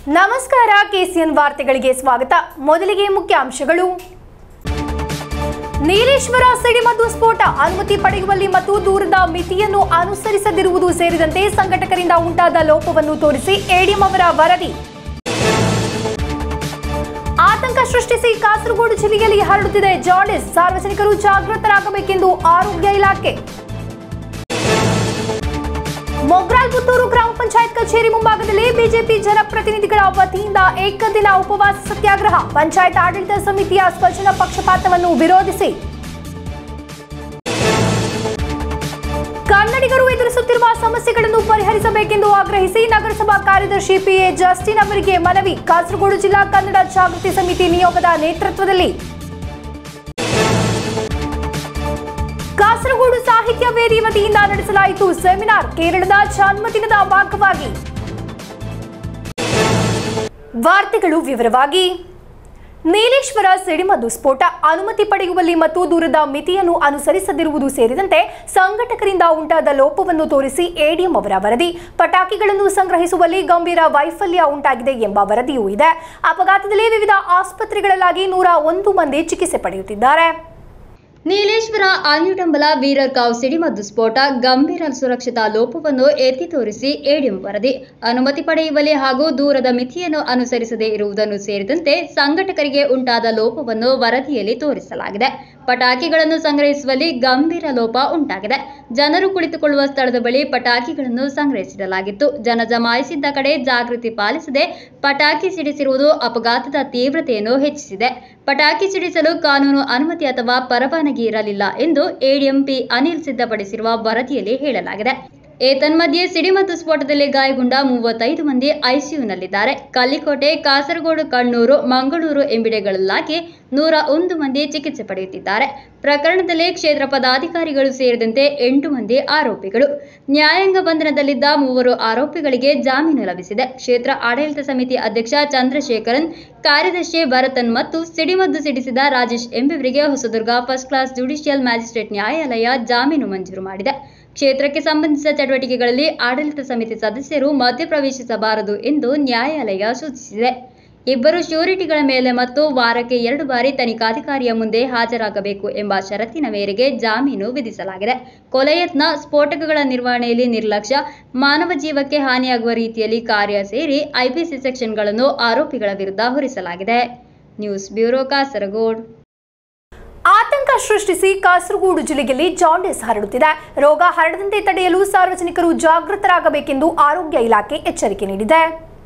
ನಮಸ್ಕಾರ ಕೆಸಿಎನ್ ವಾರ್ತೆಗಳಿಗೆ ಸ್ವಾಗತ. ಮೊದಲಿಗೆ ಮುಖ್ಯಾಂಶಗಳು. ನೀಲೇಶ್ವರ ಸಿಡಿಮದ್ದು ಸ್ಫೋಟ ಅನುಮತಿ ಪಡೆಯುವಲ್ಲಿ ಮತ್ತು ದೂರದ ಮಿತಿಯನ್ನು ಅನುಸರಿಸದಿರುವುದು ಸೇರಿದಂತೆ ಸಂಘಟಕರಿಂದ ಉಂಟಾದ ಲೋಪವನ್ನು ತೋರಿಸಿ ಎಡಿಎಂ ಅವರ ವರದಿ. ಆತಂಕ ಸೃಷ್ಟಿಸಿ ಕಾಸರಗೋಡು ಜಿಲ್ಲೆಯಲ್ಲಿ ಹರಡುತ್ತಿದೆ ಜಾಂಡಿಸ್, ಸಾರ್ವಜನಿಕರು ಜಾಗೃತರಾಗಬೇಕೆಂದು ಆರೋಗ್ಯ ಇಲಾಖೆ. ಮೊಗ್ರಾಲ್ ಪುತ್ತೂರು ಗ್ರಾಮ ಪಂಚಾಯತ್ ಕಚೇರಿ ಮುಂಭಾಗದಲ್ಲಿ ಬಿಜೆಪಿ ಜನಪ್ರತಿನಿಧಿಗಳ ವತಿಯಿಂದ ಏಕದಿನ ಉಪವಾಸ ಸತ್ಯಾಗ್ರಹ, ಪಂಚಾಯತ್ ಆಡಳಿತ ಸಮಿತಿಯ ಸ್ವಜನ ಪಕ್ಷಪಾತವನ್ನು ವಿರೋಧಿಸಿ. ಕನ್ನಡಿಗರು ಎದುರಿಸುತ್ತಿರುವ ಸಮಸ್ಯೆಗಳನ್ನು ಪರಿಹರಿಸಬೇಕೆಂದು ಆಗ್ರಹಿಸಿ ನಗರಸಭಾ ಕಾರ್ಯದರ್ಶಿ ಪಿಎ ಜಸ್ಟಿನ್ ಅವರಿಗೆ ಮನವಿ, ಕಾಸರಗೋಡು ಜಿಲ್ಲಾ ಕನ್ನಡ ಜಾಗೃತಿ ಸಮಿತಿ ನಿಯೋಗದ ನೇತೃತ್ವದಲ್ಲಿ. ಕಾಸರಗೋಡು ಸಾಹಿತ್ಯ ವೇದಿ ವತಿಯಿಂದ ನಡೆಸಲಾಯಿತು ಸೆಮಿನಾರ್, ಕೇರಳದ ಜನ್ಮದಿನದ ಭಾಗವಾಗಿ. ವಾರ್ತೆಗಳು ವಿವರವಾಗಿ. ನೀಲೇಶ್ವರ ಸಿಡಿಮದ್ದು ಸ್ಫೋಟ ಅನುಮತಿ ಪಡೆಯುವಲ್ಲಿ ಮತ್ತು ದೂರದ ಮಿತಿಯನ್ನು ಅನುಸರಿಸದಿರುವುದು ಸೇರಿದಂತೆ ಸಂಘಟಕರಿಂದ ಉಂಟಾದ ಲೋಪವನ್ನು ತೋರಿಸಿ ಎಡಿಎಂ ಅವರ ವರದಿ. ಪಟಾಕಿಗಳನ್ನು ಸಂಗ್ರಹಿಸುವಲ್ಲಿ ಗಂಭೀರ ವೈಫಲ್ಯ ಉಂಟಾಗಿದೆ ಎಂಬ ವರದಿಯೂ ಇದೆ. ಅಪಘಾತದಲ್ಲಿ ವಿವಿಧ ಆಸ್ಪತ್ರೆಗಳಲ್ಲಾಗಿ 101 ಮಂದಿ ಚಿಕಿತ್ಸೆ ಪಡೆಯುತ್ತಿದ್ದಾರೆ. ನೀಲೇಶ್ವರ ಆಲ್ಯೂಟಂಬಲ ವೀರರ್ಕಾವ್ ಸಿಡಿಮದ್ದು ಸ್ಫೋಟ ಗಂಭೀರ ಸುರಕ್ಷತಾ ಲೋಪವನ್ನು ಎತ್ತಿ ತೋರಿಸಿ ಎಡಿಎಂ ವರದಿ. ಅನುಮತಿ ಪಡೆಯುವಲ್ಲಿ ಹಾಗೂ ದೂರದ ಮಿತಿಯನ್ನು ಅನುಸರಿಸದೇ ಇರುವುದನ್ನು ಸೇರಿದಂತೆ ಸಂಘಟಕರಿಗೆ ಉಂಟಾದ ಲೋಪವನ್ನು ವರದಿಯಲ್ಲಿ ತೋರಿಸಲಾಗಿದೆ. ಪಟಾಕಿಗಳನ್ನು ಸಂಗ್ರಹಿಸುವಲ್ಲಿ ಗಂಭೀರ ಲೋಪ ಉಂಟಾಗಿದೆ. ಜನರು ಕುಳಿತುಕೊಳ್ಳುವ ಸ್ಥಳದ ಬಳಿ ಪಟಾಕಿಗಳನ್ನು ಸಂಗ್ರಹಿಸಿಡಲಾಗಿತ್ತು. ಜನ ಜಮಾಯಿಸಿದ್ದ ಕಡೆ ಜಾಗೃತಿ ಪಾಲಿಸದೆ ಪಟಾಕಿ ಸಿಡಿಸಿರುವುದು ಅಪಘಾತದ ತೀವ್ರತೆಯನ್ನು ಹೆಚ್ಚಿಸಿದೆ. ಪಟಾಕಿ ಸಿಡಿಸಲು ಕಾನೂನು ಅನುಮತಿ ಅಥವಾ ಪರವಾನಗಿ ಇರಲಿಲ್ಲ ಎಂದು ಎಡಿಎಂ ಪಿ ಅನಿಲ್ ಸಿದ್ಧಪಡಿಸಿರುವ ವರದಿಯಲ್ಲಿ ಹೇಳಲಾಗಿದೆ. ಏತನ್ಮಧ್ಯೆ ಸಿಡಿಮದ್ದು ಸ್ಫೋಟದಲ್ಲಿ ಗಾಯಗೊಂಡ 35 ಮಂದಿ ಐಸಿಯುನಲ್ಲಿದ್ದಾರೆ. ಕಲ್ಲಿಕೋಟೆ, ಕಾಸರಗೋಡು, ಕಣ್ಣೂರು, ಮಂಗಳೂರು ಎಂಬಿಡೆಗಳಲ್ಲಾಗಿ 101 ಮಂದಿ ಚಿಕಿತ್ಸೆ ಪಡೆಯುತ್ತಿದ್ದಾರೆ. ಪ್ರಕರಣದಲ್ಲಿ ಕ್ಷೇತ್ರ ಪದಾಧಿಕಾರಿಗಳು ಸೇರಿದಂತೆ 8 ಮಂದಿ ಆರೋಪಿಗಳು. ನ್ಯಾಯಾಂಗ ಬಂಧನದಲ್ಲಿದ್ದ 3 ಆರೋಪಿಗಳಿಗೆ ಜಾಮೀನು ಲಭಿಸಿದೆ. ಕ್ಷೇತ್ರ ಆಡಳಿತ ಸಮಿತಿ ಅಧ್ಯಕ್ಷ ಚಂದ್ರಶೇಖರನ್, ಕಾರ್ಯದರ್ಶಿ ಭರತನ್ ಮತ್ತು ಸಿಡಿಮದ್ದು ಸಿಡಿಸಿದ ರಾಜೇಶ್ ಎಂಬುವರಿಗೆ Hosadurga first class judicial magistrate ನ್ಯಾಯಾಲಯ ಜಾಮೀನು ಮಂಜೂರು ಮಾಡಿದೆ. ಕ್ಷೇತ್ರಕ್ಕೆ ಸಂಬಂಧಿಸಿದ ಚಟುವಟಿಕೆಗಳಲ್ಲಿ ಆಡಳಿತ ಸಮಿತಿ ಸದಸ್ಯರು ಮಧ್ಯಪ್ರವೇಶಿಸಬಾರದು ಎಂದು ನ್ಯಾಯಾಲಯ ಸೂಚಿಸಿದೆ. ಇಬ್ಬರು ಶ್ಯೂರಿಟಿಗಳ ಮೇಲೆ ಮತ್ತು ವಾರಕ್ಕೆ 2 ಬಾರಿ ತನಿಖಾಧಿಕಾರಿಯ ಮುಂದೆ ಹಾಜರಾಗಬೇಕು ಎಂಬ ಷರತ್ತಿನ ಮೇರೆಗೆ ಜಾಮೀನು ವಿಧಿಸಲಾಗಿದೆ. ಕೊಲೆ ಯತ್ನ, ಸ್ಫೋಟಕಗಳ ನಿರ್ವಹಣೆಯಲ್ಲಿ ನಿರ್ಲಕ್ಷ್ಯ, ಮಾನವ ಜೀವಕ್ಕೆ ಹಾನಿಯಾಗುವ ರೀತಿಯಲ್ಲಿ ಕಾರ್ಯ ಸೇರಿ ಐಪಿಸಿ ಸೆಕ್ಷನ್ಗಳನ್ನು ಆರೋಪಿಗಳ ವಿರುದ್ಧ ಹೊರಿಸಲಾಗಿದೆ. News bureau, Kasaragod. ಆತಂಕ ಸೃಷ್ಟಿಸಿ ಕಾಸರಗೋಡು ಜಿಲ್ಲೆಯಲ್ಲಿ ಜಾಂಡಿಸ್ ಹರಡುತ್ತಿದೆ. ರೋಗ ಹರಡದಂತೆ ತಡೆಯಲು ಸಾರ್ವಜನಿಕರು ಜಾಗೃತರಾಗಬೇಕೆಂದು ಆರೋಗ್ಯ ಇಲಾಖೆ ಎಚ್ಚರಿಕೆ ನೀಡಿದೆ.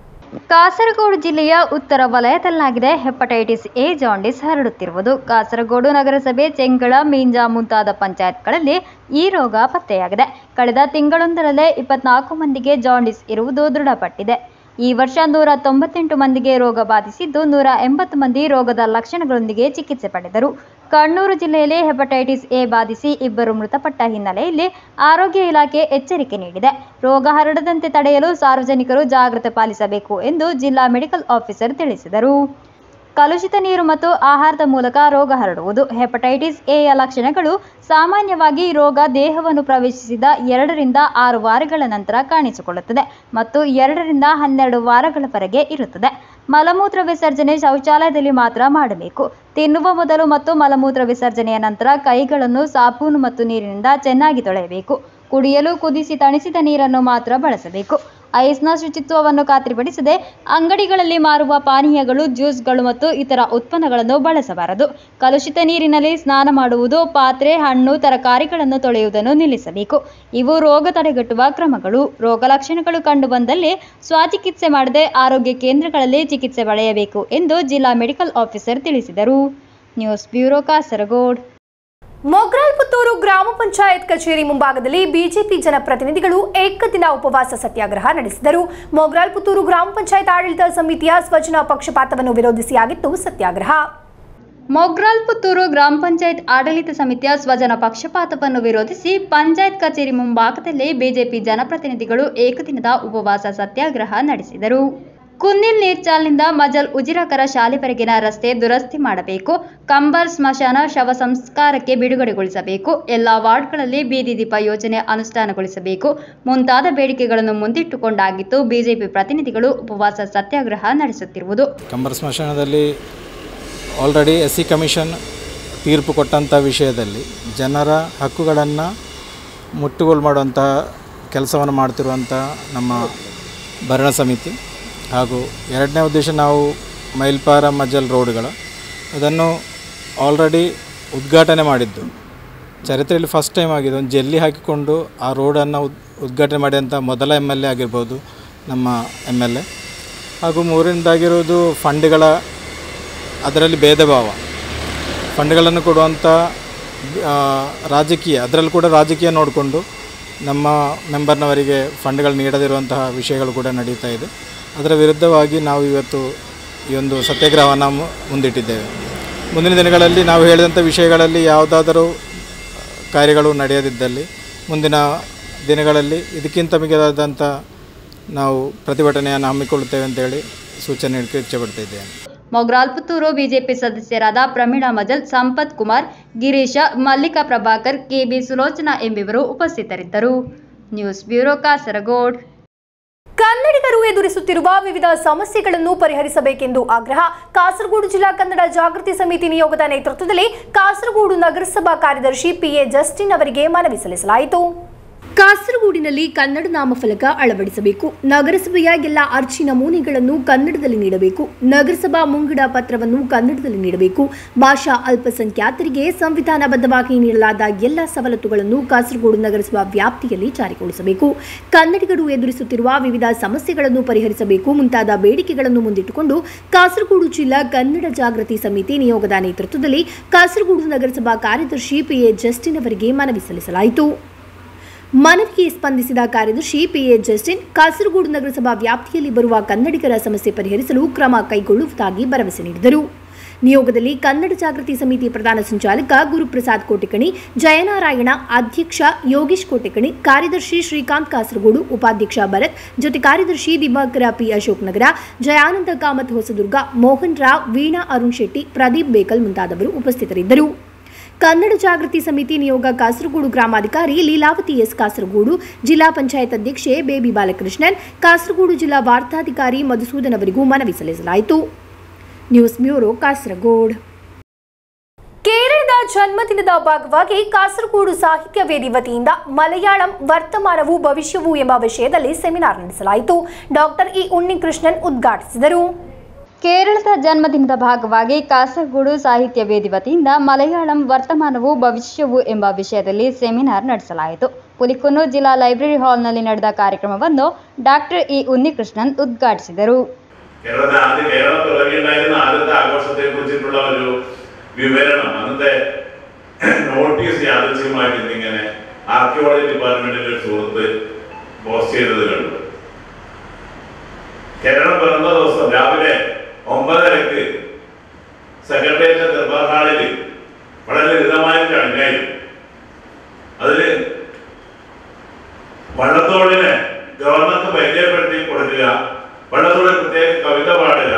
ಕಾಸರಗೋಡು ಜಿಲ್ಲೆಯ ಉತ್ತರ ವಲಯದಲ್ಲಾಗಿದೆ ಹೆಪಟೈಟಿಸ್ ಎ ಜಾಂಡಿಸ್ ಹರಡುತ್ತಿರುವುದು. ಕಾಸರಗೋಡು ನಗರಸಭೆ, ಚೆಂಗಳ, ಮೀಂಜಾ ಮುಂತಾದ ಪಂಚಾಯತ್ಗಳಲ್ಲಿ ಈ ರೋಗ ಪತ್ತೆಯಾಗಿದೆ. ಕಳೆದ ತಿಂಗಳೊಂದರಲ್ಲೇ 24 ಮಂದಿಗೆ ಜಾಂಡಿಸ್ ಇರುವುದು ದೃಢಪಟ್ಟಿದೆ. ಈ ವರ್ಷ 198 ಮಂದಿಗೆ ರೋಗ ಬಾಧಿಸಿದ್ದು 180 ಮಂದಿ ರೋಗದ ಲಕ್ಷಣಗಳೊಂದಿಗೆ ಚಿಕಿತ್ಸೆ ಪಡೆದರು. ಕಣ್ಣೂರು ಜಿಲ್ಲೆಯಲ್ಲಿ ಹೆಪಟೈಟಿಸ್ ಎ ಬಾಧಿಸಿ 2 ಮೃತಪಟ್ಟ ಹಿನ್ನೆಲೆಯಲ್ಲಿ ಆರೋಗ್ಯ ಇಲಾಖೆ ಎಚ್ಚರಿಕೆ ನೀಡಿದೆ. ರೋಗ ಹರಡದಂತೆ ತಡೆಯಲು ಸಾರ್ವಜನಿಕರು ಜಾಗೃತಿ ಪಾಲಿಸಬೇಕು ಎಂದು ಜಿಲ್ಲಾ ಮೆಡಿಕಲ್ ಆಫೀಸರ್ ತಿಳಿಸಿದರು. ಕಲುಷಿತ ನೀರು ಮತ್ತು ಆಹಾರದ ಮೂಲಕ ರೋಗ ಹರಡುವುದು. ಹೆಪಟೈಟಿಸ್ ಎಯ ಲಕ್ಷಣಗಳು ಸಾಮಾನ್ಯವಾಗಿ ರೋಗ ದೇಹವನ್ನು ಪ್ರವೇಶಿಸಿದ 2 ರಿಂದ 6 ವಾರಗಳ ನಂತರ ಕಾಣಿಸಿಕೊಳ್ಳುತ್ತದೆ ಮತ್ತು 2 ರಿಂದ 12 ವಾರಗಳವರೆಗೆ ಇರುತ್ತದೆ. ಮಲಮೂತ್ರ ವಿಸರ್ಜನೆ ಶೌಚಾಲಯದಲ್ಲಿ ಮಾತ್ರ ಮಾಡಬೇಕು. ತಿನ್ನುವ ಮೊದಲು ಮತ್ತು ಮಲಮೂತ್ರ ವಿಸರ್ಜನೆಯ ನಂತರ ಕೈಗಳನ್ನು ಸಾಬೂನು ಮತ್ತು ನೀರಿನಿಂದ ಚೆನ್ನಾಗಿ ತೊಳೆಯಬೇಕು. ಕುಡಿಯಲು ಕುದಿಸಿ ತಣಿಸಿದ ನೀರನ್ನು ಮಾತ್ರ ಬಳಸಬೇಕು. ಐಸ್ನ ಶುಚಿತ್ವವನ್ನು ಖಾತ್ರಿಪಡಿಸದೆ ಅಂಗಡಿಗಳಲ್ಲಿ ಮಾರುವ ಪಾನೀಯಗಳು, ಜ್ಯೂಸ್ಗಳು ಮತ್ತು ಇತರ ಉತ್ಪನ್ನಗಳನ್ನು ಬಳಸಬಾರದು. ಕಲುಷಿತ ನೀರಿನಲ್ಲಿ ಸ್ನಾನ ಮಾಡುವುದು, ಪಾತ್ರೆ, ಹಣ್ಣು, ತರಕಾರಿಗಳನ್ನು ತೊಳೆಯುವುದನ್ನು ನಿಲ್ಲಿಸಬೇಕು. ಇವು ರೋಗ ತಡೆಗಟ್ಟುವ ಕ್ರಮಗಳು. ರೋಗ ಲಕ್ಷಣಗಳು ಕಂಡುಬಂದಲ್ಲಿ ಸ್ವಚಿಕಿತ್ಸೆ ಮಾಡದೆ ಆರೋಗ್ಯ ಕೇಂದ್ರಗಳಲ್ಲಿ ಚಿಕಿತ್ಸೆ ಪಡೆಯಬೇಕು ಎಂದು ಜಿಲ್ಲಾ ಮೆಡಿಕಲ್ ಆಫೀಸರ್ ತಿಳಿಸಿದರು. News bureau, Kasaragod. ಮೊಗ್ರಾಲ್ ಪುತ್ತೂರು ಗ್ರಾಮ ಪಂಚಾಯತ್ ಕಚೇರಿ ಮುಂಭಾಗದಲ್ಲಿ ಬಿಜೆಪಿ ಜನಪ್ರತಿನಿಧಿಗಳು ಏಕದಿನ ಉಪವಾಸ ಸತ್ಯಾಗ್ರಹ ನಡೆಸಿದರು. ಮೊಗ್ರಾಲ್ ಪುತ್ತೂರು ಗ್ರಾಮ ಪಂಚಾಯತ್ ಆಡಳಿತ ಸಮಿತಿಯ ಸ್ವಜನ ಪಕ್ಷಪಾತವನ್ನು ವಿರೋಧಿಸಿಯಾಗಿತ್ತು ಸತ್ಯಾಗ್ರಹ. ಮೊಗ್ರಾಲ್ ಪುತ್ತೂರು ಗ್ರಾಮ ಪಂಚಾಯತ್ ಆಡಳಿತ ಸಮಿತಿಯ ಸ್ವಜನ ಪಕ್ಷಪಾತವನ್ನು ವಿರೋಧಿಸಿ ಪಂಚಾಯತ್ ಕಚೇರಿ ಮುಂಭಾಗದಲ್ಲಿ ಬಿಜೆಪಿ ಜನಪ್ರತಿನಿಧಿಗಳು ಏಕದಿನದ ಉಪವಾಸ ಸತ್ಯಾಗ್ರಹ ನಡೆಸಿದರು. ಕುಂದಿಲ್ ನೀರ್ಚಾಲ್ನಿಂದ ಮಜಲ್ ಉಜಿರಕರ ಶಾಲೆವರೆಗಿನ ರಸ್ತೆ ದುರಸ್ತಿ ಮಾಡಬೇಕು. ಕಂಬರ್ ಸ್ಮಶಾನ ಶವ ಸಂಸ್ಕಾರಕ್ಕೆ ಬಿಡುಗಡೆಗೊಳಿಸಬೇಕು. ಎಲ್ಲ ವಾರ್ಡ್ಗಳಲ್ಲಿ ಬೀದಿ ದೀಪ ಯೋಜನೆ ಅನುಷ್ಠಾನಗೊಳಿಸಬೇಕು ಮುಂತಾದ ಬೇಡಿಕೆಗಳನ್ನು ಮುಂದಿಟ್ಟುಕೊಂಡಾಗಿದ್ದು ಬಿಜೆಪಿ ಪ್ರತಿನಿಧಿಗಳು ಉಪವಾಸ ಸತ್ಯಾಗ್ರಹ ನಡೆಸುತ್ತಿರುವುದು. ಕಂಬರ್ ಸ್ಮಶಾನದಲ್ಲಿ ಆಲ್ರೆಡಿ SC ಕಮಿಷನ್ ತೀರ್ಪು ಕೊಟ್ಟಂಥ ವಿಷಯದಲ್ಲಿ ಜನರ ಹಕ್ಕುಗಳನ್ನು ಮುಟ್ಟುಗೋಲು ಮಾಡುವಂಥ ಕೆಲಸವನ್ನು ಮಾಡ್ತಿರುವಂಥ ನಮ್ಮ ಭರಣ ಸಮಿತಿ ಹಾಗೂ ಎರಡನೇ ಉದ್ದೇಶ ನಾವು ಮೈಲ್ಪಾರ ಮಜಲ್ ರೋಡ್ಗಳು ಅದನ್ನು ಆಲ್ರೆಡಿ ಉದ್ಘಾಟನೆ ಮಾಡಿದ್ದು ಚರಿತ್ರೆಯಲ್ಲಿ ಫಸ್ಟ್ ಟೈಮ್ ಆಗಿದೆ. ಒಂದು ಜಲ್ಲಿ ಹಾಕಿಕೊಂಡು ಆ ರೋಡನ್ನು ಉದ್ಘಾಟನೆ ಮಾಡಿದಂಥ ಮೊದಲ MLA ಆಗಿರ್ಬೋದು ನಮ್ಮ MLA. ಹಾಗೂ ಮೂರನೇದಾಗಿರೋದು ಫಂಡ್ಗಳ ಅದರಲ್ಲಿ ಭೇದ ಭಾವ ಫಂಡ್ಗಳನ್ನು ಕೊಡುವಂಥ ರಾಜಕೀಯ ಅದರಲ್ಲಿ ಕೂಡ ರಾಜಕೀಯ ನೋಡಿಕೊಂಡು ನಮ್ಮ ಮೆಂಬರ್ನವರಿಗೆ ಫಂಡ್ಗಳು ನೀಡದಿರುವಂತಹ ವಿಷಯಗಳು ಕೂಡ ನಡೀತಾ ಇದೆ. ಅದರ ವಿರುದ್ಧವಾಗಿ ನಾವು ಇವತ್ತು ಈ ಒಂದು ಸತ್ಯಾಗ್ರಹವನ್ನು ಮುಂದಿಟ್ಟಿದ್ದೇವೆ. ಮುಂದಿನ ದಿನಗಳಲ್ಲಿ ನಾವು ಹೇಳಿದಂಥ ವಿಷಯಗಳಲ್ಲಿ ಯಾವುದಾದರೂ ಕಾರ್ಯಗಳು ನಡೆಯದಿದ್ದಲ್ಲಿ ಮುಂದಿನ ದಿನಗಳಲ್ಲಿ ಇದಕ್ಕಿಂತ ಮಿಗಿಲಾದಂಥ ನಾವು ಪ್ರತಿಭಟನೆಯನ್ನು ಹಮ್ಮಿಕೊಳ್ಳುತ್ತೇವೆ ಅಂತೇಳಿ ಸೂಚನೆ ನೀಡಕ್ಕೆ ಇಚ್ಛೆಪಡ್ತಿದ್ದೇನೆ. ಮೊಗ್ರಾಲ್ ಪುತ್ತೂರು ಬಿಜೆಪಿ ಸದಸ್ಯರಾದ ಪ್ರಮೀಳಾ ಮಜಲ್, ಸಂಪತ್ ಕುಮಾರ್, ಗಿರೀಶ, ಮಲ್ಲಿಕಾ ಪ್ರಭಾಕರ್, KB ಸುಲೋಚನಾ ಎಂಬಿವರು ಉಪಸ್ಥಿತರಿದ್ದರು. News bureau Kasaragod. ಕನ್ನಡಿಗರು ಎದುರಿಸುತ್ತಿರುವ ವಿವಿಧ ಸಮಸ್ಯೆಗಳನ್ನು ಪರಿಹರಿಸಬೇಕೆಂದು ಆಗ್ರಹ. ಕಾಸರಗೋಡು ಜಿಲ್ಲಾ ಕನ್ನಡ ಜಾಗೃತಿ ಸಮಿತಿ ನಿಯೋಗದ ನೇತೃತ್ವದಲ್ಲಿ ಕಾಸರಗೋಡು ನಗರಸಭಾ ಕಾರ್ಯದರ್ಶಿ PA ಜಸ್ಟಿನ್ ಅವರಿಗೆ ಮನವಿ ಸಲ್ಲಿಸಲಾಯಿತು. ಕಾಸರಗೋಡಿನಲ್ಲಿ ಕನ್ನಡ ನಾಮಫಲಕ ಅಳವಡಿಸಬೇಕು. ನಗರಸಭೆಯ ಎಲ್ಲ ಅರ್ಜಿ ನಮೂನೆಗಳನ್ನು ಕನ್ನಡದಲ್ಲಿ ನೀಡಬೇಕು. ನಗರಸಭಾ ಮುಂಗಡ ಪತ್ರವನ್ನು ಕನ್ನಡದಲ್ಲಿ ನೀಡಬೇಕು. ಭಾಷಾ ಅಲ್ಪಸಂಖ್ಯಾತರಿಗೆ ಸಂವಿಧಾನಬದ್ಧವಾಗಿ ನೀಡಲಾದ ಎಲ್ಲ ಸವಲತ್ತುಗಳನ್ನು ಕಾಸರಗೋಡು ನಗರಸಭಾ ವ್ಯಾಪ್ತಿಯಲ್ಲಿ ಜಾರಿಗೊಳಿಸಬೇಕು. ಕನ್ನಡಿಗರು ಎದುರಿಸುತ್ತಿರುವ ವಿವಿಧ ಸಮಸ್ಯೆಗಳನ್ನು ಪರಿಹರಿಸಬೇಕು ಮುಂತಾದ ಬೇಡಿಕೆಗಳನ್ನು ಮುಂದಿಟ್ಟುಕೊಂಡು ಕಾಸರಗೋಡು ಜಿಲ್ಲಾ ಕನ್ನಡ ಜಾಗೃತಿ ಸಮಿತಿ ನಿಯೋಗದ ನೇತೃತ್ವದಲ್ಲಿ ಕಾಸರಗೋಡು ನಗರಸಭಾ ಕಾರ್ಯದರ್ಶಿ PA ಜಸ್ಟಿನ್ ಅವರಿಗೆ ಮನವಿ ಸಲ್ಲಿಸಲಾಯಿತು. ಮನವಿಗೆ ಸ್ಪಂದಿಸಿದ ಕಾರ್ಯದರ್ಶಿ PA ಜಸ್ಟಿನ್ ಕಾಸರಗೋಡು ನಗರಸಭಾ ವ್ಯಾಪ್ತಿಯಲ್ಲಿ ಬರುವ ಕನ್ನಡಿಗರ ಸಮಸ್ಯೆ ಪರಿಹರಿಸಲು ಕ್ರಮ ಕೈಗೊಳ್ಳುವುದಾಗಿ ಭರವಸೆ ನೀಡಿದರು. ನಿಯೋಗದಲ್ಲಿ ಕನ್ನಡ ಜಾಗೃತಿ ಸಮಿತಿ ಪ್ರಧಾನ ಸಂಚಾಲಕ ಗುರುಪ್ರಸಾದ್ ಕೋಟೆಕಣಿ, ಜಯನಾರಾಯಣ, ಅಧ್ಯಕ್ಷ ಯೋಗೇಶ್ ಕೋಟೆಕಣಿ, ಕಾರ್ಯದರ್ಶಿ ಶ್ರೀಕಾಂತ್ ಕಾಸರಗೋಡು, ಉಪಾಧ್ಯಕ್ಷ ಭರತ್, ಜೊತೆ ಕಾರ್ಯದರ್ಶಿ ದಿವಾಕರ P ಅಶೋಕ್ನಗರ, ಜಯಾನಂದ ಕಾಮತ್ ಹೊಸದುರ್ಗ, ಮೋಹನ್ ರಾವ್, ವೀಣಾ ಅರುಣ್ ಶೆಟ್ಟಿ, ಪ್ರದೀಪ್ ಬೇಕಲ್ ಮುಂತಾದವರು ಉಪಸ್ಥಿತರಿದ್ದರು. ಕನ್ನಡ ಜಾಗೃತಿ ಸಮಿತಿ ನಿಯೋಗ ಕಾಸರಗೋಡು ಗ್ರಾಮಾಧಿಕಾರಿ ಲೀಲಾವತಿ S ಕಾಸರಗೋಡು, ಜಿಲ್ಲಾ ಪಂಚಾಯತ್ ಅಧ್ಯಕ್ಷೆ ಬೇಬಿ ಬಾಲಕೃಷ್ಣನ್, ಕಾಸರಗೋಡು ಜಿಲ್ಲಾ ವಾರ್ತಾಧಿಕಾರಿ ಮಧುಸೂದನ್ ಅವರಿಗೂ ಮನವಿ ಸಲ್ಲಿಸಲಾಯಿತು. News bureau Kasaragod. ಕೇರಳದ ಜನ್ಮದಿನದ ಭಾಗವಾಗಿ ಕಾಸರಗೋಡು ಸಾಹಿತ್ಯ ವೇದಿ ವತಿಯಿಂದ ಮಲಯಾಳಂ ವರ್ತಮಾನವು ಭವಿಷ್ಯವು ಎಂಬ ವಿಷಯದಲ್ಲಿ ಸೆಮಿನಾರ್ ನಡೆಸಲಾಯಿತು. ಡಾಕ್ಟರ್ E ಉನ್ನಿಕೃಷ್ಣನ್ ಉದ್ಘಾಟಿಸಿದರು. ಕೇರಳದ ಜನ್ಮದಿನದ ಭಾಗವಾಗಿ ಕಾಸರಗೋಡು ಸಾಹಿತ್ಯ ವೇದಿ ವತಿಯಿಂದ ಮಲಯಾಳಂ ವರ್ತಮಾನವು ಭವಿಷ್ಯವು ಎಂಬ ವಿಷಯದಲ್ಲಿ ಸೆಮಿನಾರ್ ನಡೆಸಲಾಯಿತು. പുലിക്കുന്നൂർ ജില്ലാ ലൈബ്രറി ഹാളിನಲ್ಲಿ ನಡೆದ ಕಾರ್ಯಕ್ರಮವನ್ನು ಡಾಕ್ಟರ್ E ഉണ്ണികൃഷ്ണൻ ഉദ്ഘാಟಿಸಿದರು. ആദ്യത്തെ ആഘോഷത്തെക്കുറിച്ചിട്ടുള്ള ഒരു വിവരണം അന്നത്തെ നോട്ടീസ് യാദൃച്ഛികമായിട്ട് ഇന്നിങ്ങനെ ആർക്കിയോളജി ഡിപ്പാർട്ട്മെന്റിന്റെ ഒരു സുഹൃത്ത് പോസ്റ്റ് ചെയ്തത് കണ്ടു. കേരളം പിറന്ന ദിവസം രാവിലെ 9:30 സെക്രട്ടേറിയറ്റ് ദർബാർ ഹാളിൽ വളരെ ലളിതമായ ചടങ്ങായിരുന്നു. അതില് വള്ളത്തോളിനെ ഗവർണർക്ക് പരിചയപ്പെടുത്തി കൊടുക്കുക, വള്ളത്തോളിൽ പ്രത്യേക കവിത പാടുക,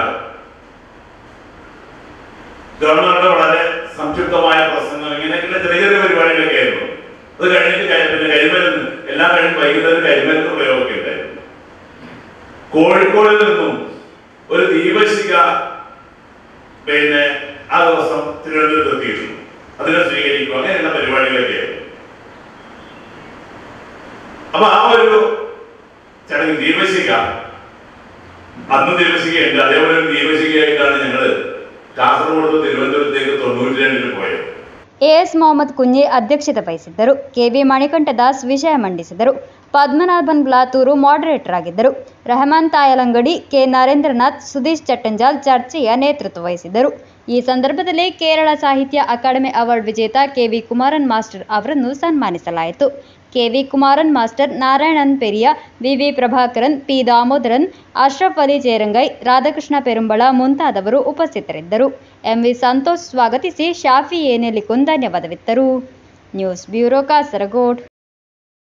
ഗവർണറുടെ വളരെ സംക്ഷിപ്തമായ പ്രസംഗം, ഇങ്ങനെയൊക്കെയുള്ള ചെറിയ ചെറിയ പരിപാടികളൊക്കെ ആയിരുന്നു. അത് കഴിഞ്ഞിട്ട് പിന്നെ കരിമരുന്ന് എല്ലാം കഴിഞ്ഞ് വൈകുന്നേരം കരിമരുന്ന് പ്രയോഗമൊക്കെ ഉണ്ടായിരുന്നു. കോഴിക്കോടിൽ നിന്നും ഒരു ദീപശിഖ പിന്നെ ആ ദിവസം തിരുവനന്തപുരത്ത് എത്തിയിരുന്നു. അതിനെ സ്വീകരിക്കുക, അങ്ങനെയുള്ള പരിപാടികളൊക്കെയായിരുന്നു. അപ്പൊ ആ ഒരു ചടങ്ങ് ദീപശിഖ, അന്ന് ദീപശിഖയുണ്ട്, അതേപോലെ ഒരു ദീപശിഖയായിട്ടാണ് ഞങ്ങള് കാസർഗോഡ് തിരുവനന്തപുരത്തേക്ക് 92 പോയത്. AS ಮೊಹಮ್ಮದ್ ಕುಂಜೆ ಅಧ್ಯಕ್ಷತೆ ವಹಿಸಿದ್ದರು. KV ಮಣಿಕಂಠದಾಸ್ ವಿಷಯ ಮಂಡಿಸಿದರು. ಪದ್ಮನಾಭನ್ ಬ್ಲಾತೂರು ಮಾಡರೇಟರ್ ಆಗಿದ್ದರು. ರೆಹಮಾನ್ ತಾಯಲಂಗಡಿ, K ನರೇಂದ್ರನಾಥ್, ಸುದೀಶ್ ಚಟ್ಟಂಜಾಲ್ ಚರ್ಚೆಯ ನೇತೃತ್ವ ವಹಿಸಿದ್ದರು. ಈ ಸಂದರ್ಭದಲ್ಲಿ ಕೇರಳ ಸಾಹಿತ್ಯ ಅಕಾಡೆಮಿ ಅವಾರ್ಡ್ ವಿಜೇತ KV ಕುಮಾರನ್ ಮಾಸ್ಟರ್ ಅವರನ್ನು ಸನ್ಮಾನಿಸಲಾಯಿತು. KV ಕುಮಾರನ್ ಮಾಸ್ಟರ್, ನಾರಾಯಣನ್ ಪೆರಿಯ, VV ಪ್ರಭಾಕರನ್, P ದಾಮೋದರನ್, ಅಶ್ರಫ್ ಅಲಿ ಜೇರಂಗೈ, ರಾಧಾಕೃಷ್ಣ ಪೆರುಂಬಳ ಮುಂತಾದವರು ಉಪಸ್ಥಿತರಿದ್ದರು. MV ಸಂತೋಷ್ ಸ್ವಾಗತಿಸಿ ಶಾಫಿ ಏನೆಲಿಕುನ್ ಧನ್ಯವಾದವಿತ್ತರು. News bureau Kasaragod.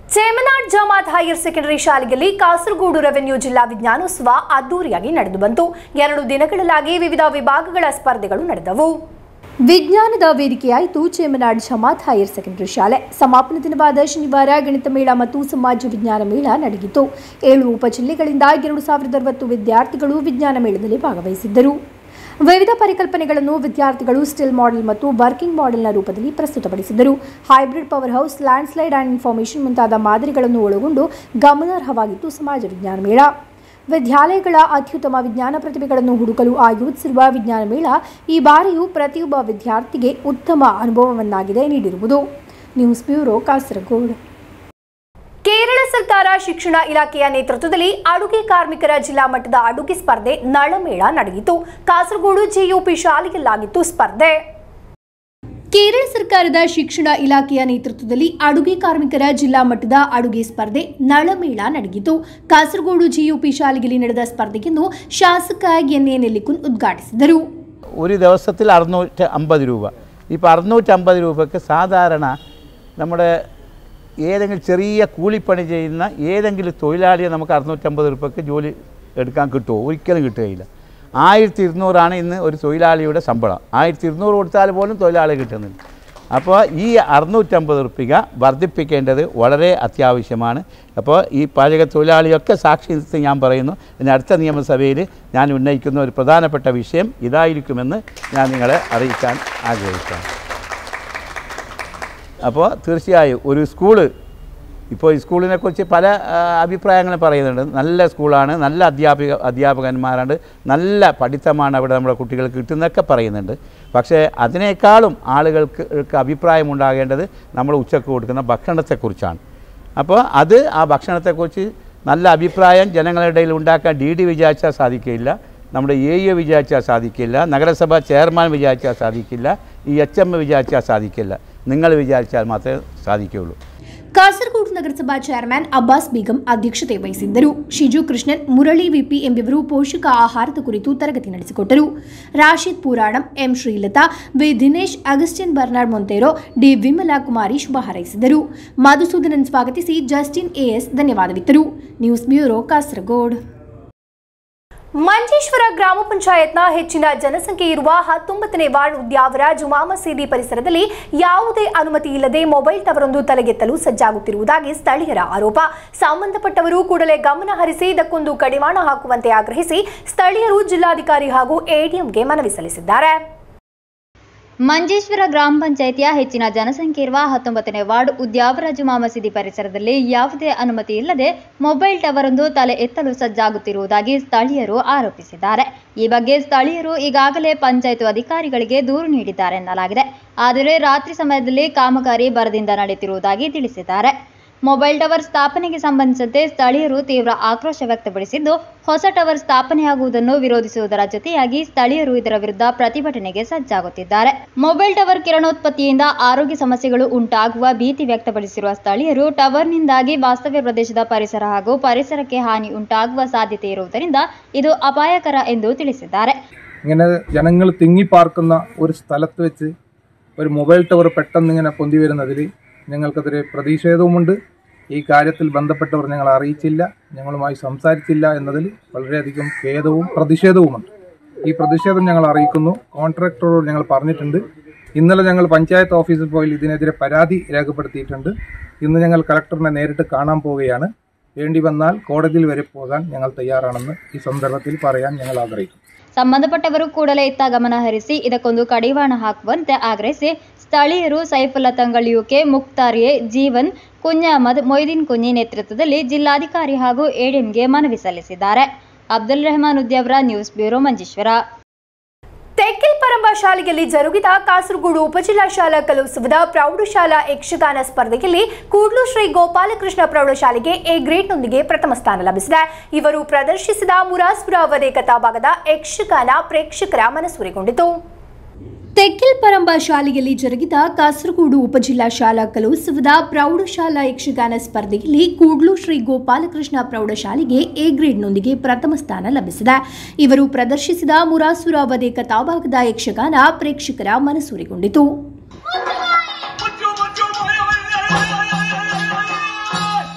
Chemnad Jamaat higher secondary ಶಾಲೆಯಲ್ಲಿ ಕಾಸರಗೋಡು ರೆವೆನ್ಯೂ ಜಿಲ್ಲಾ ವಿಜ್ಞಾನೋತ್ಸವ ಅದ್ದೂರಿಯಾಗಿ ನಡೆದು ಬಂತು. 2 ದಿನಗಳಾಗಿ ವಿವಿಧ ವಿಭಾಗಗಳ ಸ್ಪರ್ಧೆಗಳು ನಡೆದವು. ವಿಜ್ಞಾನದ ವೇದಿಕೆಯಾಯಿತು ಚೇಮನಾಡ್ ಜಮಾತ್ ಹೈಯರ್ ಸೆಕೆಂಡರಿ ಶಾಲೆ. ಸಮಾಪನ ದಿನವಾದ ಶನಿವಾರ ಗಣಿತ ಮೇಳ ಮತ್ತು ಸಮಾಜ ವಿಜ್ಞಾನ ಮೇಳ ನಡೆಯಿತು. 7 ಉಪಜಿಲ್ಲೆಗಳಿಂದ 2060 ವಿದ್ಯಾರ್ಥಿಗಳು ವಿಜ್ಞಾನ ಮೇಳದಲ್ಲಿ ಭಾಗವಹಿಸಿದ್ದರು. ವಿವಿಧ ಪರಿಕಲ್ಪನೆಗಳನ್ನು ವಿದ್ಯಾರ್ಥಿಗಳು ಸ್ಟಿಲ್ ಮಾಡೆಲ್ ಮತ್ತು ವರ್ಕಿಂಗ್ ಮಾಡೆಲ್ನ ರೂಪದಲ್ಲಿ ಪ್ರಸ್ತುತಪಡಿಸಿದರು. Hybrid power house, landslide and information ಮುಂತಾದ ಮಾದರಿಗಳನ್ನು ಒಳಗೊಂಡು ಗಮನಾರ್ಹವಾಗಿತ್ತು ಸಮಾಜ ವಿಜ್ಞಾನ ಮೇಳ. ವಿದ್ಯಾಲಯಗಳ ಅತ್ಯುತ್ತಮ ವಿಜ್ಞಾನ ಪ್ರತಿಭೆಗಳನ್ನು ಹುಡುಕಲು ಆಯೋಜಿಸಿರುವ ವಿಜ್ಞಾನ ಮೇಳ ಈ ಬಾರಿಯೂ ಪ್ರತಿಯೊಬ್ಬ ವಿದ್ಯಾರ್ಥಿಗೆ ಉತ್ತಮ ಅನುಭವವನ್ನಾಗಿದೆ ನೀಡಿರುವುದು. News bureau, Kasaragod. ಕೇರಳ ಸರ್ಕಾರ ಶಿಕ್ಷಣ ಇಲಾಖೆಯ ನೇತೃತ್ವದಲ್ಲಿ ಅಡುಗೆ ಕಾರ್ಮಿಕರ ಜಿಲ್ಲಾ ಮಟ್ಟದ ಅಡುಗೆ ಸ್ಪರ್ಧೆ ನಳಮೇಳ ನಡೆಯಿತು. ಕಾಸರಗೋಡು ಜಿಯುಪಿ ಶಾಲೆಯಲ್ಲಾಗಿತ್ತು ಸ್ಪರ್ಧೆ. ಕೇರಳ ಸರ್ಕಾರದ ಶಿಕ್ಷಣ ಇಲಾಖೆಯ ನೇತೃತ್ವದಲ್ಲಿ ಅಡುಗೆ ಕಾರ್ಮಿಕರ ಜಿಲ್ಲಾ ಮಟ್ಟದ ಅಡುಗೆ ಸ್ಪರ್ಧೆ ನಳಮೇಳ ನಡೆಯಿತು. ಕಾಸರಗೋಡು ಜಿಯುಪಿ ಶಾಲೆಯಲ್ಲಿ ನಡೆದ സ്പർദ്ധೆಯನ್ನು ಶಾಸಕ ಎನ್.ಎ. നെല്ലിക്കുൻ ഉദ്ഘാಟಿಸಿದರು. ഒരു ദിവസത്തിൽ 650 രൂപ. ഇപ്പോൾ 650 രൂപയ്ക്ക് സാധാരണ നമ്മുടെ ഏതെങ്കിലും ചെറിയ കൂലിപ്പണി ചെയ്യുന്ന ഏതെങ്കിലും തൊഴിലാളിയെ നമുക്ക് 650 രൂപയ്ക്ക് ജോലി എടുക്കാൻ കിട്ടുമോ? ഒരിക്കലും കിട്ടുകയില്ല. 1200 ഇന്ന് ഒരു തൊഴിലാളിയുടെ ശമ്പളം. 1200 കൊടുത്താൽ പോലും തൊഴിലാളി കിട്ടുന്നില്ല. അപ്പോൾ ഈ 650 രൂപ വർദ്ധിപ്പിക്കേണ്ടത് വളരെ അത്യാവശ്യമാണ്. അപ്പോൾ ഈ പാചക തൊഴിലാളിയൊക്കെ സാക്ഷി നിർത്തി ഞാൻ പറയുന്നു, ഇനി അടുത്ത നിയമസഭയിൽ ഞാൻ ഉന്നയിക്കുന്ന ഒരു പ്രധാനപ്പെട്ട വിഷയം ഇതായിരിക്കുമെന്ന് ഞാൻ നിങ്ങളെ അറിയിക്കാൻ ആഗ്രഹിക്കുകയാണ്. അപ്പോൾ തീർച്ചയായും ഒരു സ്കൂള്, ഇപ്പോൾ ഈ സ്കൂളിനെക്കുറിച്ച് പല അഭിപ്രായങ്ങളും പറയുന്നുണ്ട്. നല്ല സ്കൂളാണ്, നല്ല അധ്യാപകന്മാരാണ്, നല്ല പഠിത്തമാണ് അവിടെ നമ്മുടെ കുട്ടികൾക്ക് കിട്ടുന്നതൊക്കെ പറയുന്നുണ്ട്. പക്ഷേ അതിനേക്കാളും ആളുകൾക്ക് അഭിപ്രായമുണ്ടാകേണ്ടത് നമ്മൾ ഉച്ചക്ക് കൊടുക്കുന്ന ഭക്ഷണത്തെക്കുറിച്ചാണ്. അപ്പോൾ ആ ഭക്ഷണത്തെക്കുറിച്ച് നല്ല അഭിപ്രായം ജനങ്ങളുടെ ഇടയിൽ ഉണ്ടാക്കാൻ DD വിചാരിച്ചാൽ സാധിക്കില്ല, നമ്മുടെ AE വിചാരിച്ചാൽ സാധിക്കില്ല, നഗരസഭ ചെയർമാൻ വിചാരിച്ചാൽ സാധിക്കില്ല, ഈ HM വിചാരിച്ചാൽ സാധിക്കില്ല. നിങ്ങൾ വിചാരിച്ചാൽ മാത്രമേ സാധിക്കുകയുള്ളൂ. ಕಾಸರಗೋಡು ನಗರಸಭಾ ಚೇರ್ಮನ್ ಅಬ್ಬಾಸ್ ಬೇಗಂ ಅಧ್ಯಕ್ಷತೆ ವಹಿಸಿದ್ದರು. ಶಿಜು ಕೃಷ್ಣನ್, ಮುರಳಿ ವಿಪಿ ಎಂಬಿವರು ಪೋಷಕ ಆಹಾರದ ಕುರಿತು ತರಗತಿ ನಡೆಸಿಕೊಟ್ಟರು. Rashid Puranam, M Sreelatha, V Dinesh, Augustine Bernard Monteiro, D Vimala Kumari ಶುಭ ಹಾರೈಸಿದರು. ಮಧುಸೂದನನ್ ಸ್ವಾಗತಿಸಿ ಜಸ್ಟಿನ್ AS ಧನ್ಯವಾದವಿತ್ತರು. News bureau, Kasaragod. ಮಂಜೇಶ್ವರ ಗ್ರಾಮ ಪಂಚಾಯತ್ನ ಹೆಚ್ಚಿನ ಜನಸಂಖ್ಯೆ ಇರುವ 19ನೇ ವಾರ್ಡ್ ಉದ್ಯಾವರ ಜುಮಾ ಮಸೀದಿ ಪರಿಸರದಲ್ಲಿ ಯಾವುದೇ ಅನುಮತಿ ಇಲ್ಲದೆ ಮೊಬೈಲ್ ಟವರ್ ತಲೆಗೆತ್ತಲು ಸಜ್ಜಾಗುತ್ತಿರುವುದಾಗಿ ಸ್ಥಳೀಯರ ಆರೋಪ. ಸಂಬಂಧಪಟ್ಟವರು ಕೂಡಲೇ ಗಮನ ಹರಿಸಿ ಇದಕ್ಕೊಂದು ಕಡಿವಾಣ ಹಾಕುವಂತೆ ಆಗ್ರಹಿಸಿ ಸ್ಥಳೀಯರು ಜಿಲ್ಲಾಧಿಕಾರಿ ಹಾಗೂ ADMಗೆ ಮನವಿ ಸಲ್ಲಿಸಿದ್ದಾರೆ. ಮಂಜೇಶ್ವರ ಗ್ರಾಮ ಪಂಚಾಯಿತಿಯ ಹೆಚ್ಚಿನ ಜನಸಂಖ್ಯೆ ಇರುವ 19ನೇ ವಾರ್ಡ್ ಉದ್ಯಾವರ ಜುಮಾ ಮಸೀದಿ ಪರಿಸರದಲ್ಲಿ ಯಾವುದೇ ಅನುಮತಿ ಇಲ್ಲದೆ ಮೊಬೈಲ್ ಟವರ್ ತಲೆ ಎತ್ತಲು ಸಜ್ಜಾಗುತ್ತಿರುವುದಾಗಿ ಸ್ಥಳೀಯರು ಆರೋಪಿಸಿದ್ದಾರೆ. ಈ ಬಗ್ಗೆ ಸ್ಥಳೀಯರು ಈಗಾಗಲೇ ಪಂಚಾಯತ್ ಅಧಿಕಾರಿಗಳಿಗೆ ದೂರು ನೀಡಿದ್ದಾರೆ ಎನ್ನಲಾಗಿದೆ. ಆದರೆ ರಾತ್ರಿ ಸಮಯದಲ್ಲಿ ಕಾಮಗಾರಿ ಭರದಿಂದ ನಡೆಯುತ್ತಿರುವುದಾಗಿ ತಿಳಿಸಿದ್ದಾರೆ. ಮೊಬೈಲ್ ಟವರ್ ಸ್ಥಾಪನೆಗೆ ಸಂಬಂಧಿಸಿದಂತೆ ಸ್ಥಳೀಯರು ತೀವ್ರ ಆಕ್ರೋಶ ವ್ಯಕ್ತಪಡಿಸಿದ್ದು, ಹೊಸ ಟವರ್ ಸ್ಥಾಪನೆಯಾಗುವುದನ್ನು ವಿರೋಧಿಸುವುದರ ಜೊತೆಯಾಗಿ ಸ್ಥಳೀಯರು ಇದರ ವಿರುದ್ಧ ಪ್ರತಿಭಟನೆಗೆ ಸಜ್ಜಾಗುತ್ತಿದ್ದಾರೆ. ಮೊಬೈಲ್ ಟವರ್ ಕಿರಣೋತ್ಪತ್ತಿಯಿಂದ ಆರೋಗ್ಯ ಸಮಸ್ಯೆಗಳು ಉಂಟಾಗುವ ಭೀತಿ ವ್ಯಕ್ತಪಡಿಸಿರುವ ಸ್ಥಳೀಯರು ಟವರ್ನಿಂದಾಗಿ ವಾಸ್ತವ್ಯ ಪ್ರದೇಶದ ಪರಿಸರ ಹಾಗೂ ಪರಿಸರಕ್ಕೆ ಹಾನಿ ಉಂಟಾಗುವ ಸಾಧ್ಯತೆ ಇರುವುದರಿಂದ ಇದು ಅಪಾಯಕರ ಎಂದು ತಿಳಿಸಿದ್ದಾರೆ. ഇങ്ങനെ ജനങ്ങൾ തിങ്ങിപ്പാർക്കുന്ന ഒരു സ്ഥലത്ത് വെച്ച് ഒരു മൊബൈൽ ടവർ പെട്ടെന്ന് ഇങ്ങനെ പൊന്തി വരുന്നതിൽ ഞങ്ങൾക്കതിരെ പ്രതിഷേധവുമുണ്ട്. ഈ കാര്യത്തിൽ ബന്ധപ്പെട്ടവർ ഞങ്ങൾ അറിയിച്ചില്ല, ഞങ്ങളുമായി സംസാരിച്ചില്ല എന്നതിൽ വളരെയധികം ഖേദവും പ്രതിഷേധവുമുണ്ട്. ഈ പ്രതിഷേധം ഞങ്ങൾ അറിയിക്കുന്നു. കോൺട്രാക്ടറോട് ഞങ്ങൾ പറഞ്ഞിട്ടുണ്ട്. ഇന്നലെ ഞങ്ങൾ പഞ്ചായത്ത് ഓഫീസിൽ പോയി ഇതിനെതിരെ പരാതി രേഖപ്പെടുത്തിയിട്ടുണ്ട്. ഇന്ന് ഞങ്ങൾ കളക്ടറിനെ നേരിട്ട് കാണാൻ പോവുകയാണ്. വേണ്ടി വന്നാൽ കോടതിയിൽ വരെ പോകാൻ ഞങ്ങൾ തയ്യാറാണെന്ന് ಈ ಸಂದರ್ಭത്തിൽ പറയാൻ ഞങ്ങൾ ಆಗ್ರಹಿക്കുന്നു. ಸಂಬಂಧಪಟ್ಟವರು ಕೂಡಲೇ ಇತ್ತ ಗಮನ ಹರಿಸಿ ಇದಕ್ಕೊಂದು ಕಡಿವಾಣ ಹಾಕುವಂತೆ ಆಗ್ರಹಿಸಿ ಸ್ಥಳೀಯರು ಸೈಫುಲ್ಲಾ ತಂಗಳ್ UK, ಮುಕ್ತಾರ್ A, ಜೀವನ್, ಕುಂಜ ಅಹಮದ್, ಮೊಯ್ದೀನ್ ಕುಂಜಿ ನೇತೃತ್ವದಲ್ಲಿ ಜಿಲ್ಲಾಧಿಕಾರಿ ಹಾಗೂ ADMಗೆ ಮನವಿ ಸಲ್ಲಿಸಿದ್ದಾರೆ. Abdul Rehman Udyavar, news bureau, Manjeshwar. ತೆಕ್ಕಿಲ್ಪರಂಬ ಶಾಲೆಯಲ್ಲಿ ಜರುಗಿದ ಕಾಸರಗೋಡು ಉಪಜಿಲ್ಲಾ ಶಾಲಾ ಕಲೋತ್ಸವದ ಪ್ರೌಢಶಾಲಾ ಯಕ್ಷಗಾನ ಸ್ಪರ್ಧೆಯಲ್ಲಿ ಕೂಡ್ಲು ಶ್ರೀ ಗೋಪಾಲಕೃಷ್ಣ ಪ್ರೌಢಶಾಲೆಗೆ A ಗ್ರೇಡ್ನೊಂದಿಗೆ ಪ್ರಥಮ ಸ್ಥಾನ ಲಭಿಸಿದೆ. ಇವರು ಪ್ರದರ್ಶಿಸಿದ ಮುರಾಸ್ಪುರ ವಧೆ ಕಥಾಭಾಗದ ಯಕ್ಷಗಾನ ಪ್ರೇಕ್ಷಕರ ಮನಸೂರೆಗೊಂಡಿತು. ತೆಕ್ಕಿಲ್ಪರಂಬ ಶಾಲೆಯಲ್ಲಿ ಜರುಗಿದ ಕಾಸರಗೋಡು ಉಪಜಿಲ್ಲಾ ಶಾಲಾ ಕಲೋತ್ಸವದ ಪ್ರೌಢಶಾಲಾ ಯಕ್ಷಗಾನ ಸ್ಪರ್ಧೆಯಲ್ಲಿ ಕೂಡ್ಲು ಶ್ರೀ ಗೋಪಾಲಕೃಷ್ಣ ಪ್ರೌಢಶಾಲೆಗೆ A ಗ್ರೇಡ್ನೊಂದಿಗೆ ಪ್ರಥಮ ಸ್ಥಾನ ಲಭಿಸಿದೆ. ಇವರು ಪ್ರದರ್ಶಿಸಿದ ಮುರಾಸುರ ವಧೆ ಕಥಾಭಾಗದ ಯಕ್ಷಗಾನ ಪ್ರೇಕ್ಷಕರ ಮನಸೂರೆಗೊಂಡಿತು.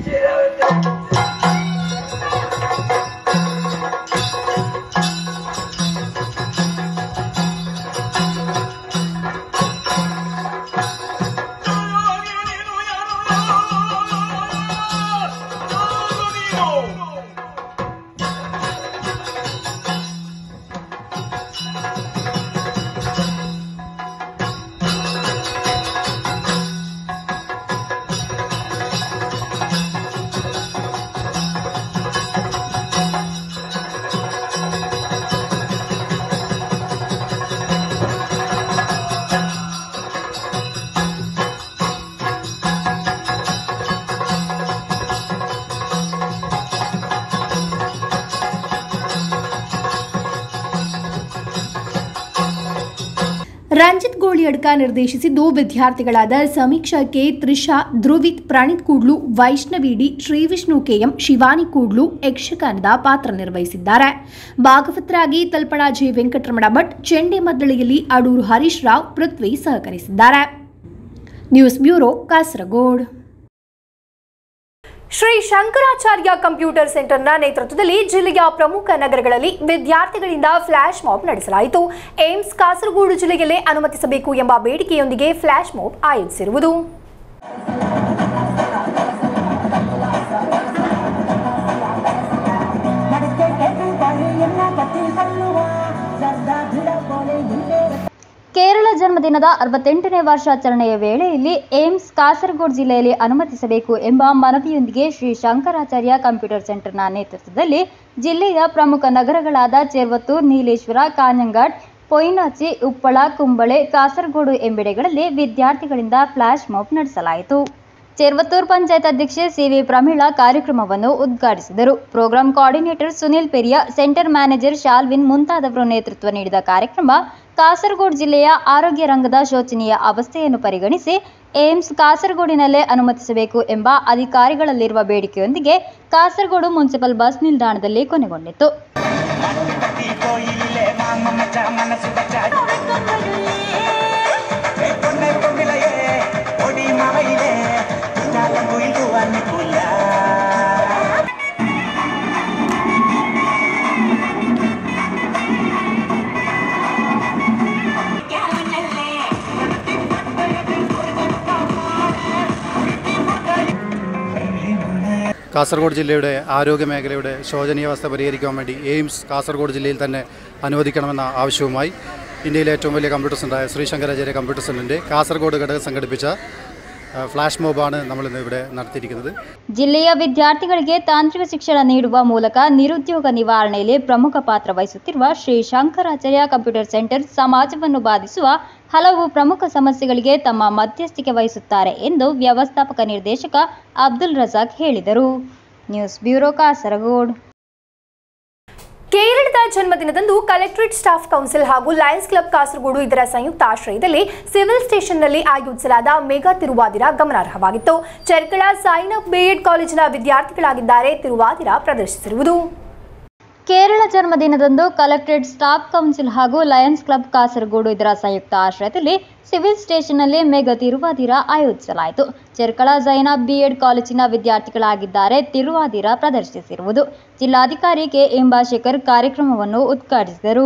ರಂಜಿತ್ ಗೋಳಿಯಡ್ಕ ನಿರ್ದೇಶಿಸಿದ್ದು ವಿದ್ಯಾರ್ಥಿಗಳಾದ Sameeksha K, Trisha, Dhruvith, Praneeth Kudlu, Vaishnavi D, Srivishnu KM, Shivani Kudlu ಯಕ್ಷಗಾನದ ಪಾತ್ರ ನಿರ್ವಹಿಸಿದ್ದಾರೆ. ಭಾಗವತರಾಗಿ ತಲ್ಪಣಾ ಜೆ ವೆಂಕಟರಮಣ ಭಟ್, ಚೆಂಡೆ ಮದ್ದಳೆಯಲ್ಲಿ ಅಡೂರು ಹರೀಶ್ ರಾವ್, ಪೃಥ್ವಿ ಸಹಕರಿಸಿದ್ದಾರೆ. News bureau, Kasaragod. Shri Shankaracharya computer ಸೆಂಟರ್ನ ನೇತೃತ್ವದಲ್ಲಿ ಜಿಲ್ಲೆಯ ಪ್ರಮುಖ ನಗರಗಳಲ್ಲಿ ವಿದ್ಯಾರ್ಥಿಗಳಿಂದ ಫ್ಲಾಶ್ ಮಾಬ್ ನಡೆಸಲಾಯಿತು. ಏಮ್ಸ್ ಕಾಸರಗೋಡು ಜಿಲ್ಲೆಯಲ್ಲೇ ಅನುಮತಿಸಬೇಕು ಎಂಬ ಬೇಡಿಕೆಯೊಂದಿಗೆ ಫ್ಲಾಶ್ ಮಾಬ್ ಆಯೋಜಿಸಿರುವುದು. ಕೇರಳ ಜನ್ಮದಿನದ 68ನೇ ವರ್ಷಾಚರಣೆಯ ವೇಳೆಯಲ್ಲಿ ಏಮ್ಸ್ ಕಾಸರಗೋಡು ಜಿಲ್ಲೆಯಲ್ಲಿ ಅನುಮತಿಸಬೇಕು ಎಂಬ ಮನವಿಯೊಂದಿಗೆ ಶ್ರೀ ಶಂಕರಾಚಾರ್ಯ ಕಂಪ್ಯೂಟರ್ ಸೆಂಟರ್ನ ನೇತೃತ್ವದಲ್ಲಿ ಜಿಲ್ಲೆಯ ಪ್ರಮುಖ ನಗರಗಳಾದ ಚೆರ್ವತ್ತೂರು, ನೀಲೇಶ್ವರ, ಕಾಂಜಂಗಾಡ್, ಪೊಯ್ನಾಚಿ, ಉಪ್ಪಳ, ಕುಂಬಳೆ, ಕಾಸರಗೋಡು ಎಂಬೆಡೆಗಳಲ್ಲಿ ವಿದ್ಯಾರ್ಥಿಗಳಿಂದ ಫ್ಲಾಶ್ ಮಾಬ್ ನಡೆಸಲಾಯಿತು. ಚೆರ್ವತ್ತೂರು ಪಂಚಾಯತ್ ಅಧ್ಯಕ್ಷೆ ಸಿ.ವಿ. ಪ್ರಮೀಳಾ ಕಾರ್ಯಕ್ರಮವನ್ನು ಉದ್ಘಾಟಿಸಿದರು. Programme coordinator Sunil Periya, centre manager Shalvin ಮುಂತಾದವರು ನೇತೃತ್ವ ನೀಡಿದ ಕಾರ್ಯಕ್ರಮ ಕಾಸರಗೋಡು ಜಿಲ್ಲೆಯ ಆರೋಗ್ಯ ರಂಗದ ಶೋಚನೀಯ ಅವಸ್ಥೆಯನ್ನು ಪರಿಗಣಿಸಿ ಏಮ್ಸ್ ಕಾಸರಗೋಡಿನಲ್ಲೇ ಅನುಮತಿಸಬೇಕು ಎಂಬ ಅಧಿಕಾರಿಗಳಲ್ಲಿರುವ ಬೇಡಿಕೆಯೊಂದಿಗೆ ಕಾಸರಗೋಡು ಮುನ್ಸಿಪಲ್ ಬಸ್ ನಿಲ್ದಾಣದಲ್ಲಿ ಕೊನೆಗೊಂಡಿತು. കാസർഗോഡ് ജില്ലയുടെ ആരോഗ്യ മേഖലയുടെ ശോചനീയാവസ്ഥ പരിഹരിക്കാൻ വേണ്ടി എയിംസ് കാസർഗോഡ് ജില്ലയിൽ തന്നെ അനുവദിക്കണമെന്ന ആവശ്യവുമായി ഇന്ത്യയിലെ ഏറ്റവും വലിയ കമ്പ്യൂട്ടർ സെൻ്ററായ ശ്രീ ശങ്കരാചാര്യ കമ്പ്യൂട്ടർ സെൻ്ററിൻ്റെ കാസർഗോഡ് ഘടകം സംഘടിപ്പിച്ച ಫ್ಲಾಶ್ ಮಾಬ್ ನಮ್ಮನ್ನು ഇവിടെ നടത്തിയിരിക്കുന്നത്. ಜಿಲ್ಲೆಯ ವಿದ್ಯಾರ್ಥಿಗಳಿಗೆ ತಾಂತ್ರಿಕ ಶಿಕ್ಷಣ ನೀಡುವ ಮೂಲಕ ನಿರುದ್ಯೋಗ ನಿವಾರಣೆಯಲ್ಲಿ ಪ್ರಮುಖ ಪಾತ್ರ ವಹಿಸುತ್ತಿರುವ ಶ್ರೀ ಶಂಕರಾಚಾರ್ಯ ಕಂಪ್ಯೂಟರ್ ಸೆಂಟರ್ ಸಮಾಜವನ್ನು ಬಾಧಿಸುವ ಹಲವು ಪ್ರಮುಖ ಸಮಸ್ಯೆಗಳಿಗೆ ತಮ್ಮ ಮಧ್ಯಸ್ಥಿಕೆ ವಹಿಸುತ್ತಾರೆ ಎಂದು ವ್ಯವಸ್ಥಾಪಕ ನಿರ್ದೇಶಕ ಅಬ್ದುಲ್ ರಜಾಕ್ ಹೇಳಿದರು. News bureau, Kasaragod. ಕೇರಳದ ಜನ್ಮದಿನದಂದು ಕಲೆಕ್ಟರೇಟ್ ಸ್ಟಾಫ್ ಕೌನ್ಸಿಲ್ ಹಾಗೂ ಲಯನ್ಸ್ ಕ್ಲಬ್ ಕಾಸರಗೋಡು ಇದರ ಸಂಯುಕ್ತ ಆಶ್ರಯದಲ್ಲಿ ಸಿವಿಲ್ ಸ್ಟೇಷನ್ನಲ್ಲಿ ಆಯೋಜಿಸಲಾದ ಮೆಗಾ ತಿರುವಾದಿರ ಗಮನಾರ್ಹವಾಗಿತ್ತು. ಚೆರ್ಕಳ ಸಾಯಿನಾಥ್ ಬಿಎಡ್ ಕಾಲೇಜಿನ ವಿದ್ಯಾರ್ಥಿಗಳಾಗಿದ್ದಾರೆ ತಿರುವಾದಿರ ಪ್ರದರ್ಶಿಸಿರುವುದು. ಕೇರಳ ಜನ್ಮದಿನದಂದು ಕಲೆಕ್ಟರೇಟ್ ಸ್ಟಾಫ್ ಕೌನ್ಸಿಲ್ ಹಾಗೂ ಲಯನ್ಸ್ ಕ್ಲಬ್ ಕಾಸರಗೋಡು ಇದರ ಸಂಯುಕ್ತ ಆಶ್ರಯದಲ್ಲಿ ಸಿವಿಲ್ ಸ್ಟೇಷನ್ನಲ್ಲಿ ಮೆಗಾ ತಿರುವಾದಿರ ಆಯೋಜಿಸಲಾಯಿತು. ಚೆರ್ಕಳ ಜೈನಾಬ್ ಬಿಎಡ್ ಕಾಲೇಜಿನ ವಿದ್ಯಾರ್ಥಿಗಳಾಗಿದ್ದಾರೆ ತಿರುವಾದಿರ ಪ್ರದರ್ಶಿಸಿರುವುದು. ಜಿಲ್ಲಾಧಿಕಾರಿ ಕೆ ಎಂಬಾಶೇಖರ್ ಕಾರ್ಯಕ್ರಮವನ್ನು ಉದ್ಘಾಟಿಸಿದರು.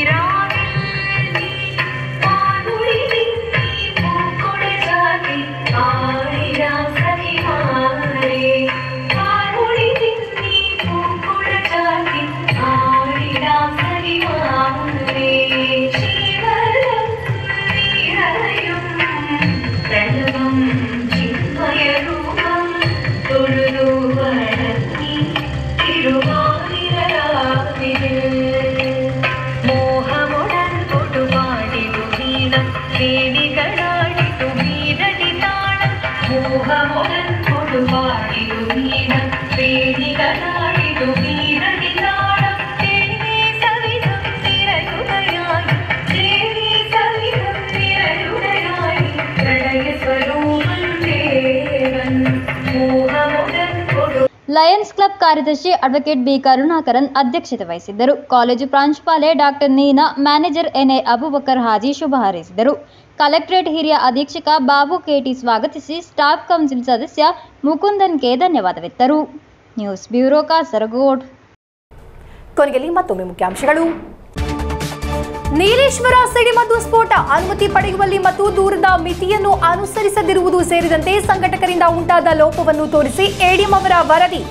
ಲಯನ್ಸ್ ಕ್ಲಬ್ ಕಾರ್ಯದರ್ಶಿ ಅಡ್ವೊಕೇಟ್ ಬಿ ಕರುಣಾಕರನ್ ಅಧ್ಯಕ್ಷತೆ ವಹಿಸಿದ್ದರು. College ಪ್ರಾಂಶುಪಾಲೆ doctor Neena, manager NA Abubakar Haji ಶುಭ ಹಾರೈಸಿದರು. ಕಲೆಕ್ಟರೇಟ್ ಹಿರಿಯ ಅಧೀಕ್ಷಕ ಬಾಬು ಕೆಟಿ ಸ್ವಾಗತಿಸಿ ಸ್ಟಾಫ್ ಕೌನ್ಸಿಲ್ ಸದಸ್ಯ ಮುಕುಂದನ್ಗೆ ಧನ್ಯವಾದವಿತ್ತರು. News bureau Kasaragod. ಕೊನೆಯಲ್ಲಿ ಮತ್ತೊಮ್ಮೆ ಮುಖ್ಯಾಂಶಗಳು. ನೀಲೇಶ್ವರ ಸಿಡಿಮದ್ದು ಸ್ಫೋಟ ಅನುಮತಿ ಪಡೆಯುವಲ್ಲಿ ಮತ್ತು ದೂರದ ಮಿತಿಯನ್ನು ಅನುಸರಿಸದಿರುವುದು ಸೇರಿದಂತೆ ಸಂಘಟಕರಿಂದ ಉಂಟಾದ ಲೋಪವನ್ನು ತೋರಿಸಿ ಎಡಿಎಂ ಅವರ ವರದಿ.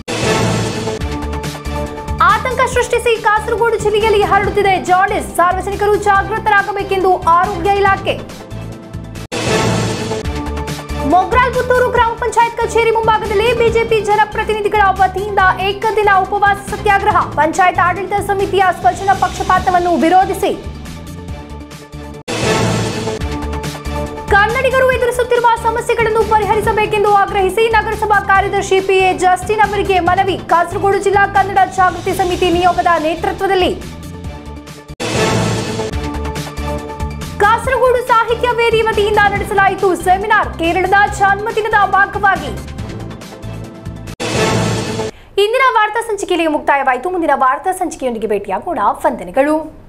ಆತಂಕ ಸೃಷ್ಟಿಸಿ ಕಾಸರಗೋಡು ಜಿಲ್ಲೆಯಲ್ಲಿ ಹರಡುತ್ತಿದೆ ಜಾಂಡಿಸ್, ಸಾರ್ವಜನಿಕರು ಜಾಗೃತರಾಗಬೇಕೆಂದು ಆರೋಗ್ಯ ಇಲಾಖೆ. ಮೊಗ್ರಾಲ್ ಪುತ್ತೂರು ಗ್ರಾಮ ಪಂಚಾಯತ್ ಕಚೇರಿ ಮುಂಭಾಗದಲ್ಲಿ ಬಿಜೆಪಿ ಜನಪ್ರತಿನಿಧಿಗಳ ವತಿಯಿಂದ ಏಕದಿನ ಉಪವಾಸ ಸತ್ಯಾಗ್ರಹ, ಪಂಚಾಯತ್ ಆಡಳಿತ ಸಮಿತಿಯ ಸ್ವಜನ ಪಕ್ಷಪಾತವನ್ನು ವಿರೋಧಿಸಿ. ಕನ್ನಡಿಗರು ಎದುರಿಸುತ್ತಿರುವ ಸಮಸ್ಯೆಗಳನ್ನು ಪರಿಹರಿಸಬೇಕೆಂದು ಆಗ್ರಹಿಸಿ ನಗರಸಭಾ ಕಾರ್ಯದರ್ಶಿ ಪಿಎ ಜಸ್ಟಿನ್ ಅವರಿಗೆ ಮನವಿ, ಕಾಸರಗೋಡು ಜಿಲ್ಲಾ ಕನ್ನಡ ಜಾಗೃತಿ ಸಮಿತಿ ನಿಯೋಗದ ನೇತೃತ್ವದಲ್ಲಿ. ಕಾಸರಗೋಡು ಸಾಹಿತ್ಯ ವೇದಿ ವತಿಯಿಂದ ನಡೆಸಲಾಯಿತು ಸೆಮಿನಾರ್, ಕೇರಳದ ಜನ್ಮದಿನದ ಭಾಗವಾಗಿ. ಇಂದಿನ ವಾರ್ತಾ ಸಂಚಿಕೆಯಲ್ಲಿ ಮುಕ್ತಾಯವಾಯಿತು. ಮುಂದಿನ ವಾರ್ತಾ ಸಂಚಿಕೆಯೊಂದಿಗೆ ಭೇಟಿಯಾಗೋಣ. ವಂದನೆಗಳು.